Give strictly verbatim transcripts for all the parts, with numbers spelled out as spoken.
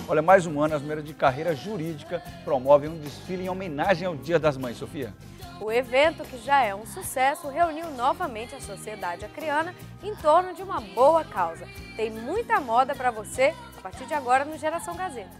Olha, mais um ano as mulheres de carreira jurídica promovem um desfile em homenagem ao Dia das Mães, Sofia. O evento, que já é um sucesso, reuniu novamente a sociedade acreana em torno de uma boa causa. Tem muita moda para você a partir de agora no Geração Gazeta.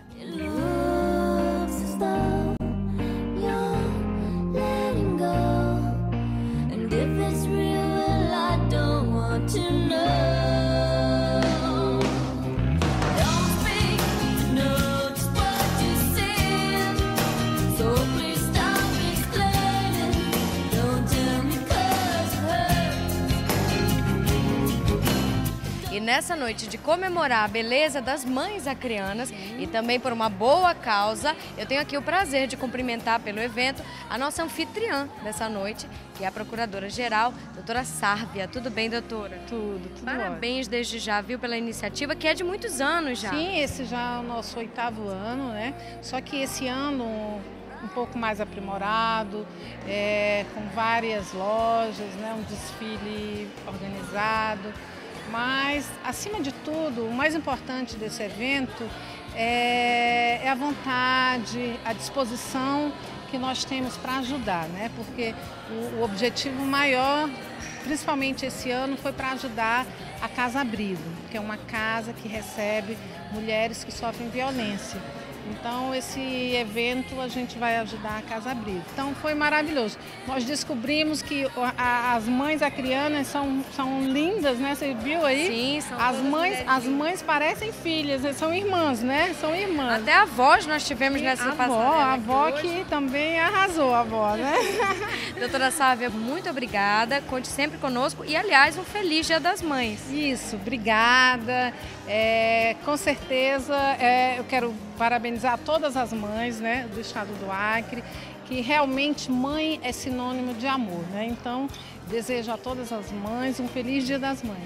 E nessa noite de comemorar a beleza das mães acreanas e também por uma boa causa, eu tenho aqui o prazer de cumprimentar pelo evento a nossa anfitriã dessa noite, que é a Procuradora-Geral, doutora Sárvia. Tudo bem, doutora? Tudo, tudo Parabéns ótimo. desde já, viu, pela iniciativa, que é de muitos anos já. Sim, esse já é o nosso oitavo ano, né? Só que esse ano um pouco mais aprimorado, é, com várias lojas, né? Um desfile organizado. Mas, acima de tudo, o mais importante desse evento é, é a vontade, a disposição que nós temos para ajudar, né? Porque o, o objetivo maior, principalmente esse ano, foi para ajudar a Casa Abrigo, que é uma casa que recebe mulheres que sofrem violência. Então, esse evento a gente vai ajudar a Casa Abrigo. Então, foi maravilhoso. Nós descobrimos que as mães acreanas são, são lindas, né? Você viu aí? Sim, são as mães, mulheres. as mães parecem filhas, são irmãs, né? São irmãs. Até avós nós tivemos E nessa a avó, passarela a avó aqui hoje. que também arrasou, a avó, né? Doutora Sárvia, muito obrigada. Conte sempre conosco e, aliás, um feliz Dia das Mães. Isso, obrigada. É, com certeza, é, eu quero parabenizar todas as mães, né, do estado do Acre, que realmente mãe é sinônimo de amor, né? Então, desejo a todas as mães um feliz Dia das Mães.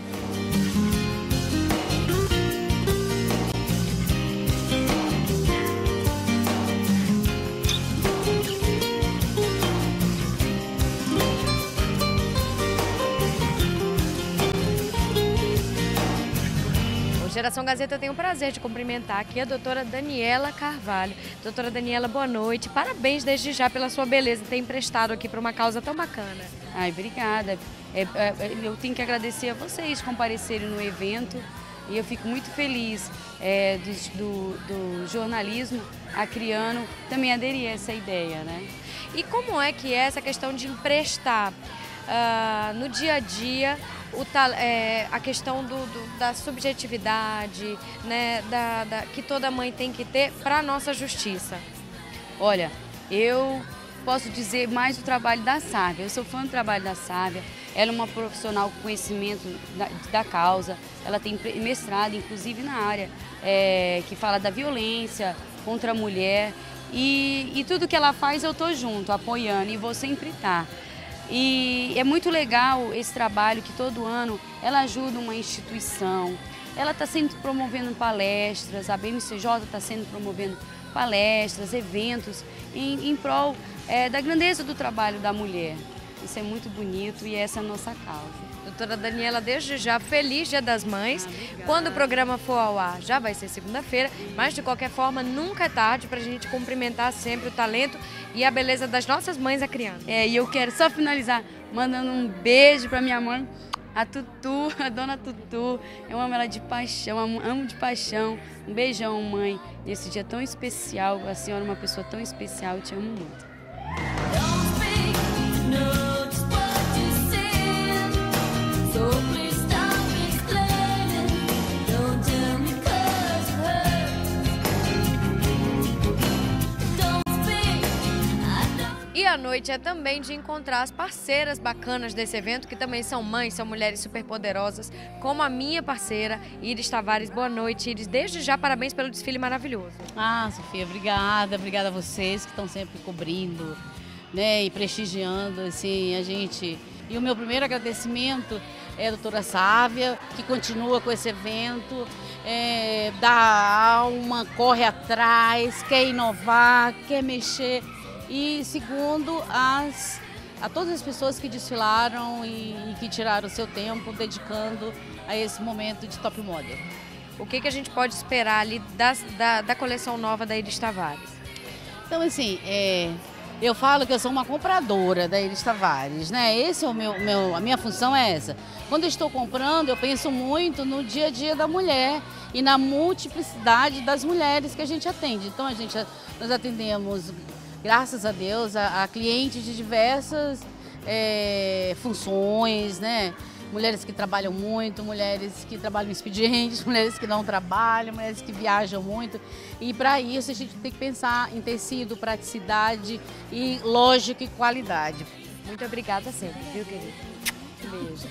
Geração Gazeta, eu tenho o prazer de cumprimentar aqui a doutora Daniela Carvalho. Doutora Daniela, boa noite. Parabéns desde já pela sua beleza, ter emprestado aqui para uma causa tão bacana. Ai, obrigada. É, é, eu tenho que agradecer a vocês comparecerem no evento e eu fico muito feliz é, do, do, do jornalismo acreano também aderir a essa ideia, né? E como é que é essa questão de emprestar uh, no dia a dia O, é, a questão do, do, da subjetividade, né, da, da, que toda mãe tem que ter para a nossa justiça? Olha, eu posso dizer mais do trabalho da Sárvia. Eu sou fã do trabalho da Sárvia. Ela é uma profissional com conhecimento da, da causa. Ela tem mestrado, inclusive, na área é, que fala da violência contra a mulher. E, e tudo que ela faz eu estou junto, apoiando, e vou sempre estar. E é muito legal esse trabalho que todo ano ela ajuda uma instituição. Ela está sempre promovendo palestras, a B M C J está sempre promovendo palestras, eventos em, em prol é, da grandeza do trabalho da mulher. Isso é muito bonito e essa é a nossa causa. Doutora Daniela, desde já, feliz Dia das Mães. Ah, quando o programa for ao ar, já vai ser segunda-feira, mas de qualquer forma, nunca é tarde para a gente cumprimentar sempre o talento e a beleza das nossas mães acreanas. É, e eu quero só finalizar mandando um beijo para minha mãe, a Tutu, a dona Tutu. Eu amo ela de paixão, amo de paixão. Um beijão, mãe, nesse dia tão especial. A senhora é uma pessoa tão especial, eu te amo muito. E a noite é também de encontrar as parceiras bacanas desse evento, que também são mães, são mulheres superpoderosas, como a minha parceira, Iris Tavares. Boa noite, Iris. Desde já, parabéns pelo desfile maravilhoso. Ah, Sofia, obrigada. Obrigada a vocês que estão sempre cobrindo, né, e prestigiando, assim, a gente. E o meu primeiro agradecimento é a doutora Sárvia, que continua com esse evento, é, dá alma, corre atrás, quer inovar, quer mexer. E segundo, as, a todas as pessoas que desfilaram e, e que tiraram o seu tempo dedicando a esse momento de top model. o que, que a gente pode esperar ali das, da, da coleção nova da Iris Tavares? Então, assim, é, eu falo que eu sou uma compradora da Iris Tavares, né? Esse é o meu, meu, a minha função é essa. Quando eu estou comprando, eu penso muito no dia a dia da mulher e na multiplicidade das mulheres que a gente atende. Então, a gente, nós atendemos, graças a Deus, a, a clientes de diversas é, funções, né? Mulheres que trabalham muito, mulheres que trabalham expedientes, mulheres que não trabalham, mulheres que viajam muito. E para isso a gente tem que pensar em tecido, praticidade e lógica e qualidade. Muito obrigada sempre, viu, querida? Um beijo.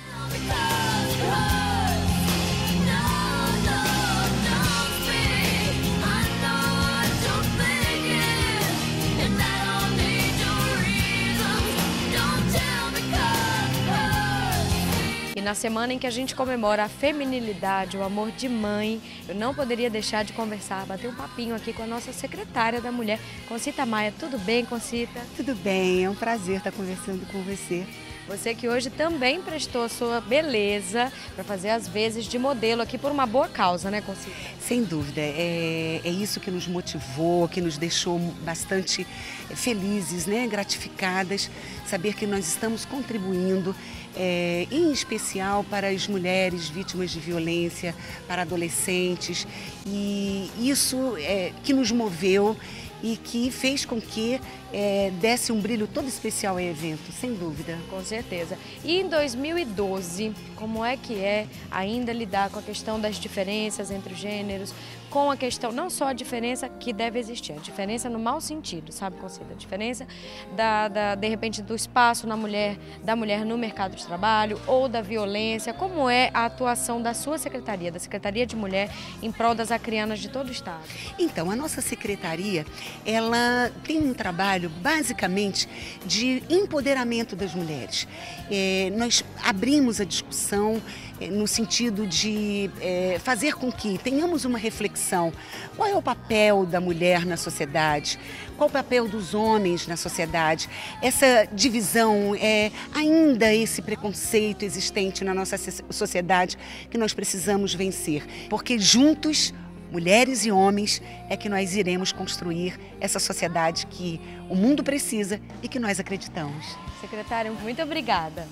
E na semana em que a gente comemora a feminilidade, o amor de mãe, eu não poderia deixar de conversar, bater um papinho aqui com a nossa secretária da Mulher, Concita Maia. Tudo bem, Concita? Tudo bem, é um prazer estar conversando com você. Você que hoje também prestou a sua beleza para fazer as vezes de modelo aqui por uma boa causa, né, Concita? Sem dúvida, é, é isso que nos motivou, que nos deixou bastante felizes, né, gratificadas, saber que nós estamos contribuindo, é, em especial para as mulheres vítimas de violência, para adolescentes, e isso é que nos moveu e que fez com que é, desse um brilho todo especial ao evento, sem dúvida. Com certeza. E em dois mil e doze, como é que é ainda lidar com a questão das diferenças entre os gêneros, com a questão, não só a diferença que deve existir, a diferença no mau sentido, sabe, Concita? A diferença, da, da, de repente, do espaço na mulher, da mulher no mercado de trabalho ou da violência, como é a atuação da sua secretaria, da Secretaria de Mulher, em prol das acrianas de todo o estado? Então, a nossa secretaria, ela tem um trabalho basicamente de empoderamento das mulheres. É, nós abrimos a discussão é, no sentido de é, fazer com que tenhamos uma reflexão. Qual é o papel da mulher na sociedade? Qual o papel dos homens na sociedade? Essa divisão, é, ainda esse preconceito existente na nossa sociedade que nós precisamos vencer, porque juntos, mulheres e homens, é que nós iremos construir essa sociedade que o mundo precisa e que nós acreditamos. Secretária, muito obrigada.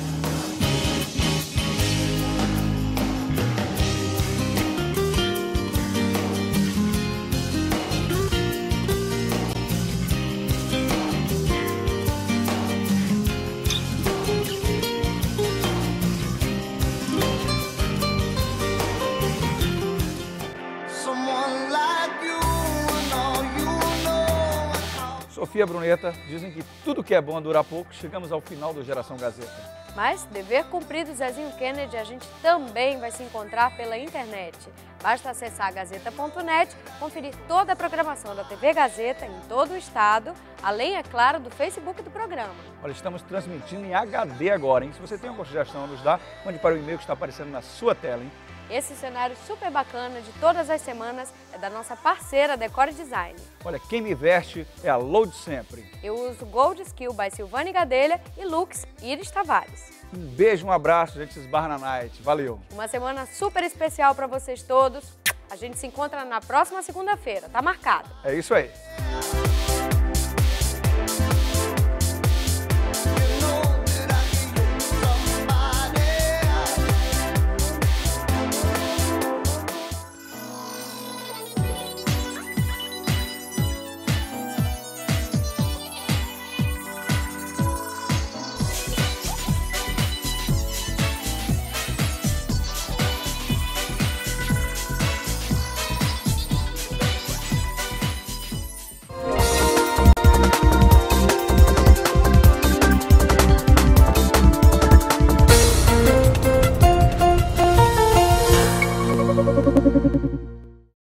Sofia Bruneta, dizem que tudo que é bom dura pouco. Chegamos ao final do Geração Gazeta. Mas, dever cumprido, Zezinho Kennedy, a gente também vai se encontrar pela internet. Basta acessar gazeta ponto net, conferir toda a programação da T V Gazeta em todo o estado, além, é claro, do Facebook do programa. Olha, estamos transmitindo em H D agora, hein? Se você tem alguma sugestão a nos dar, mande para o e-mail que está aparecendo na sua tela, hein? Esse cenário super bacana de todas as semanas é da nossa parceira Decore Design. Olha, quem me veste é a Load Sempre. Eu uso Gold Skill by Silvane Gadelha e Lux Iris Tavares. Um beijo, um abraço, a gente se esbarra na night. Valeu! Uma semana super especial para vocês todos. A gente se encontra na próxima segunda-feira, tá marcado. É isso aí.